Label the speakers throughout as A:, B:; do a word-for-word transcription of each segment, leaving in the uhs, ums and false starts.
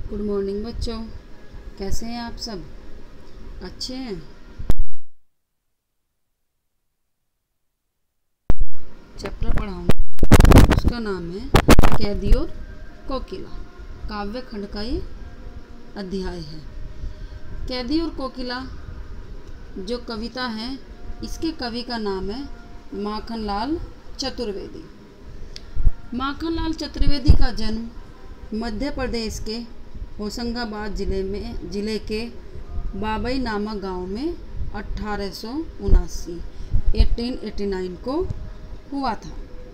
A: Good morning बच्चों, कैसे हैं आप सब? अच्छे हैं। चैप्टर पढ़ाऊंगा, उसका नाम है कैदी और कोकिला। काव्य खंड का ये अध्याय है। कैदी और कोकिला जो कविता है, इसके कवि का नाम है माखनलाल चतुर्वेदी। माखनलाल चतुर्वेदी का जन्म मध्य प्रदेश के होशंगाबाद जिले में जिले के बाबई नामक गांव में अठारह सौ उनासी अठारह सौ नवासी को हुआ था।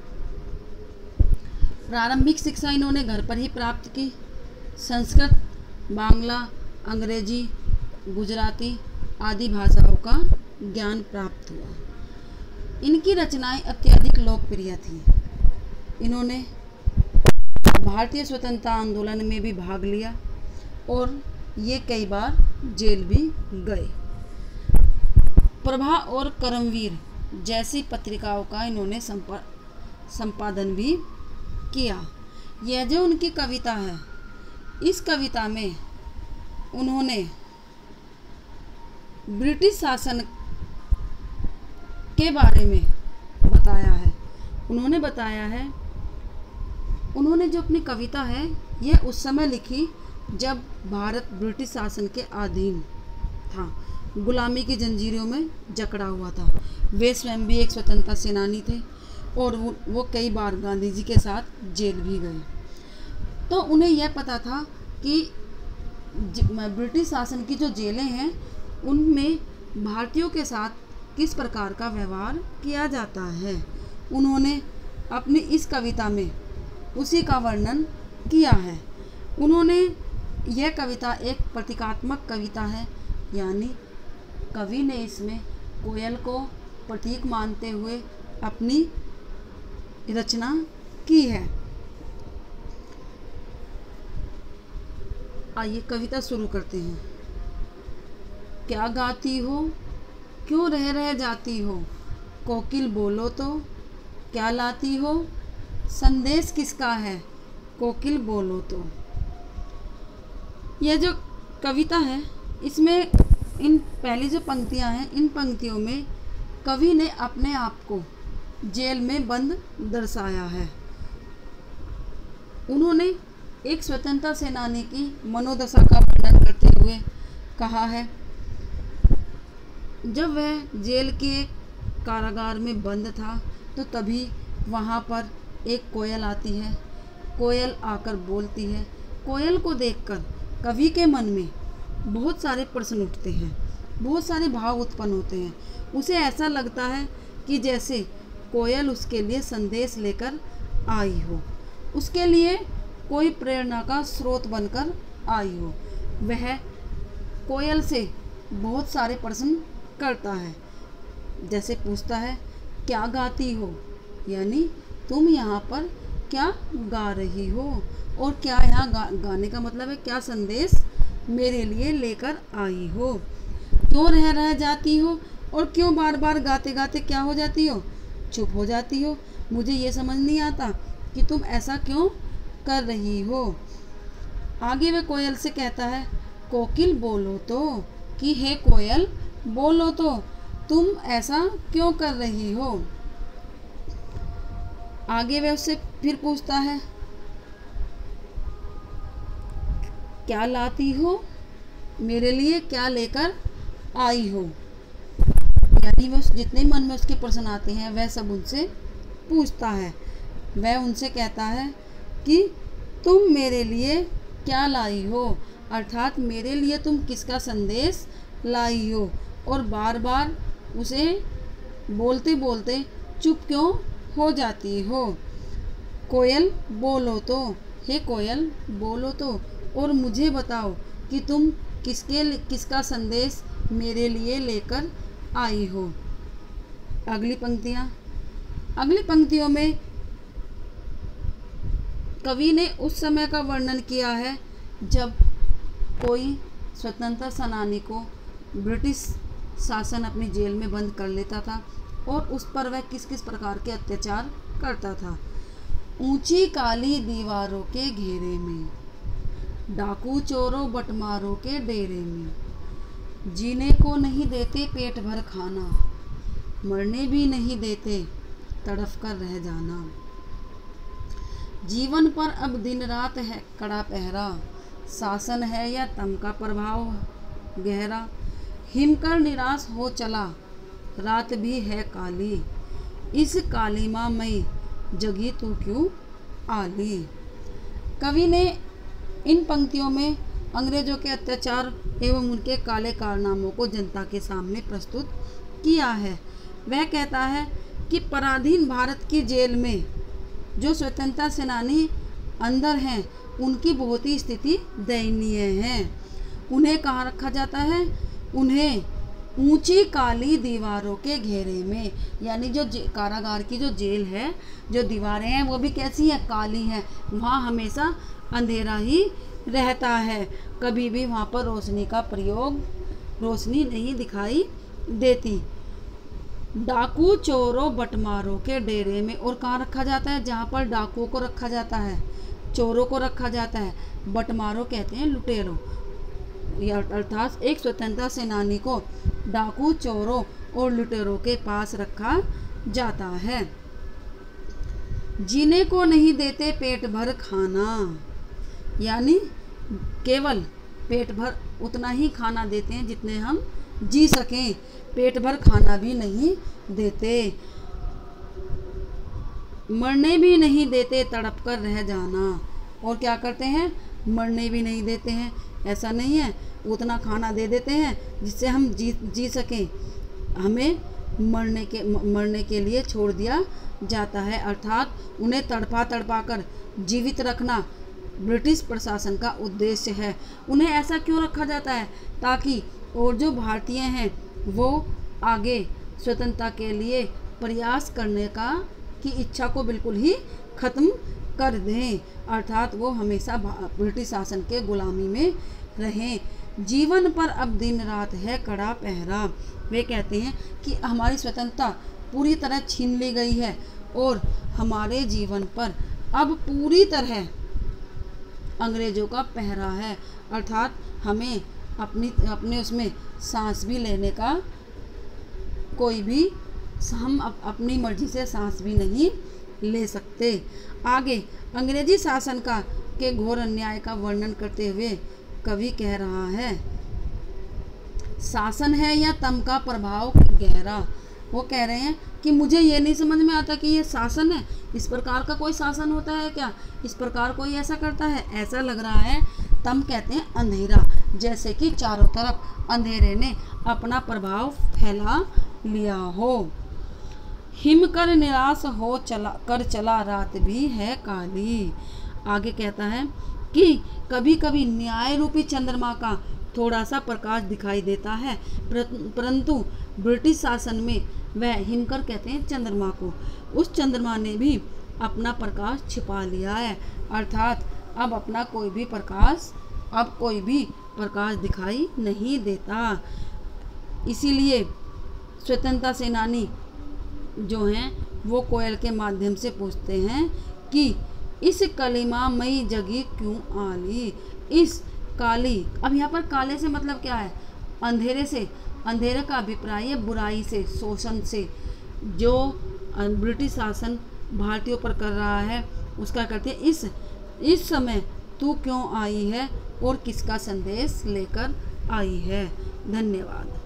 A: प्रारंभिक शिक्षा इन्होंने घर पर ही प्राप्त की। संस्कृत, बांग्ला, अंग्रेजी, गुजराती आदि भाषाओं का ज्ञान प्राप्त हुआ। इनकी रचनाएं अत्यधिक लोकप्रिय थीं। इन्होंने भारतीय स्वतंत्रता आंदोलन में भी भाग लिया और ये कई बार जेल भी गए। प्रभा और कर्मवीर जैसी पत्रिकाओं का इन्होंने संपादन भी किया। यह जो उनकी कविता है, इस कविता में उन्होंने ब्रिटिश शासन के बारे में बताया है। उन्होंने बताया है उन्होंने जो अपनी कविता है, यह उस समय लिखी जब भारत ब्रिटिश शासन के अधीन था, गुलामी की जंजीरों में जकड़ा हुआ था। वे स्वयं भी एक स्वतंत्रता सेनानी थे और वो, वो कई बार गांधी जी के साथ जेल भी गए। तो उन्हें यह पता था कि ब्रिटिश शासन की जो जेलें हैं, उनमें भारतीयों के साथ किस प्रकार का व्यवहार किया जाता है। उन्होंने अपनी इस कविता में उसी का वर्णन किया है। उन्होंने यह कविता एक प्रतीकात्मक कविता है, यानी कवि ने इसमें कोयल को प्रतीक मानते हुए अपनी रचना की है। आइए कविता शुरू करते हैं। क्या गाती हो, क्यों रह रह जाती हो, कोकिल बोलो तो, क्या लाती हो, संदेश किसका है, कोकिल बोलो तो। यह जो कविता है, इसमें इन पहली जो पंक्तियां हैं, इन पंक्तियों में कवि ने अपने आप को जेल में बंद दर्शाया है। उन्होंने एक स्वतंत्रता सेनानी की मनोदशा का वर्णन करते हुए कहा है, जब वह जेल के कारागार में बंद था तो तभी वहाँ पर एक कोयल आती है। कोयल आकर बोलती है। कोयल को देखकर कवि के मन में बहुत सारे प्रश्न उठते हैं, बहुत सारे भाव उत्पन्न होते हैं। उसे ऐसा लगता है कि जैसे कोयल उसके लिए संदेश लेकर आई हो, उसके लिए कोई प्रेरणा का स्रोत बनकर आई हो। वह कोयल से बहुत सारे प्रश्न करता है। जैसे पूछता है, क्या गाती हो, यानी तुम यहाँ पर क्या गा रही हो, और क्या यहाँ गा, गाने का मतलब है क्या संदेश मेरे लिए लेकर आई हो। क्यों रह रह जाती हो, और क्यों बार बार गाते गाते क्या हो जाती हो, चुप हो जाती हो। मुझे ये समझ नहीं आता कि तुम ऐसा क्यों कर रही हो। आगे वह कोयल से कहता है, कोकिल बोलो तो, कि हे कोयल बोलो तो, तुम ऐसा क्यों कर रही हो। आगे वह उससे फिर पूछता है, क्या लाती हो, मेरे लिए क्या लेकर आई हो। यानी वह जितने मन में उसके प्रश्न आते हैं, वह सब उनसे पूछता है। वह उनसे कहता है कि तुम मेरे लिए क्या लाई हो, अर्थात मेरे लिए तुम किसका संदेश लाई हो। और बार बार उसे बोलते बोलते चुप क्यों हो जाती हो। कोयल बोलो तो, हे कोयल बोलो तो, और मुझे बताओ कि तुम किसके किसका संदेश मेरे लिए लेकर आई हो। अगली पंक्तियाँ अगली पंक्तियों में कवि ने उस समय का वर्णन किया है जब कोई स्वतंत्रता सेनानी को ब्रिटिश शासन अपनी जेल में बंद कर लेता था और उस पर वह किस किस प्रकार के अत्याचार करता था। ऊंची काली दीवारों के घेरे में डाकू चोरों बटमारों के डेरे में, जीने को नहीं देते पेट भर खाना, मरने भी नहीं देते तड़फ कर रह जाना। जीवन पर अब दिन रात है कड़ा पहरा, शासन है या तम का प्रभाव गहरा। हिमकर निराश हो चला रात भी है काली, इस कालीमा में जगी तू क्यों आली। कवि ने इन पंक्तियों में अंग्रेजों के अत्याचार एवं उनके काले कारनामों को जनता के सामने प्रस्तुत किया है। वह कहता है कि पराधीन भारत की जेल में जो स्वतंत्रता सेनानी अंदर हैं उनकी बहुत ही स्थिति दयनीय है। उन्हें कहाँ रखा जाता है? उन्हें ऊंची काली दीवारों के घेरे में, यानी जो कारागार की जो जेल है, जो दीवारें हैं वो भी कैसी है? काली है। वहाँ हमेशा अंधेरा ही रहता है, कभी भी वहाँ पर रोशनी का प्रयोग रोशनी नहीं दिखाई देती। डाकू चोरों बटमारों के डेरे में, और कहाँ रखा जाता है? जहाँ पर डाकुओं को रखा जाता है, चोरों को रखा जाता है। बटमारों कहते हैं लुटेरों, या अर्थात एक स्वतंत्रता सेनानी को डाकू चोरों और लुटेरों के पास रखा जाता है। जीने को नहीं देते पेट भर खाना, यानी केवल पेट भर उतना ही खाना देते हैं जितने हम जी सकें, पेट भर खाना भी नहीं देते। मरने भी नहीं देते तड़प कर रह जाना, और क्या करते हैं? मरने भी नहीं देते हैं। ऐसा नहीं है, उतना खाना दे देते हैं जिससे हम जी जी सकें, हमें मरने के मरने के लिए छोड़ दिया जाता है। अर्थात उन्हें तड़पा तड़पा कर जीवित रखना ब्रिटिश प्रशासन का उद्देश्य है। उन्हें ऐसा क्यों रखा जाता है? ताकि और जो भारतीय हैं वो आगे स्वतंत्रता के लिए प्रयास करने का की इच्छा को बिल्कुल ही ख़त्म कर दें, अर्थात वो हमेशा ब्रिटिश शासन के गुलामी में रहें। जीवन पर अब दिन रात है कड़ा पहरा। वे कहते हैं कि हमारी स्वतंत्रता पूरी तरह छीन ली गई है और हमारे जीवन पर अब पूरी तरह अंग्रेज़ों का पहरा है, अर्थात हमें अपनी अपने उसमें सांस भी लेने का कोई भी, हम अप, अपनी मर्जी से सांस भी नहीं ले सकते। आगे अंग्रेजी शासन का के घोर अन्याय का वर्णन करते हुए कवि कह रहा है, शासन है या तम का प्रभाव गहरा। वो कह रहे हैं कि मुझे ये नहीं समझ में आता कि ये शासन है, इस प्रकार का कोई शासन होता है क्या? इस प्रकार कोई ऐसा करता है? ऐसा लग रहा है। तम कहते हैं अंधेरा, जैसे कि चारों तरफ अंधेरे ने अपना प्रभाव फैला लिया हो। हिम कर निराश हो चला कर चला रात भी है काली। आगे कहता है कि कभी कभी न्याय रूपी चंद्रमा का थोड़ा सा प्रकाश दिखाई देता है, परंतु ब्रिटिश शासन में वह हिमकर कहते हैं चंद्रमा को, उस चंद्रमा ने भी अपना प्रकाश छिपा लिया है, अर्थात अब अपना कोई भी प्रकाश अब कोई भी प्रकाश दिखाई नहीं देता। इसीलिए स्वतंत्रता सेनानी जो हैं वो कोयल के माध्यम से पूछते हैं कि इस कलिमा मई जगी क्यों आली। इस काली, अब यहाँ पर काले से मतलब क्या है? अंधेरे से। अंधेरे का अभिप्राय है बुराई से, शोषण से, जो ब्रिटिश शासन भारतीयों पर कर रहा है उसका करते हैं। इस इस समय तू क्यों आई है और किसका संदेश लेकर आई है। धन्यवाद।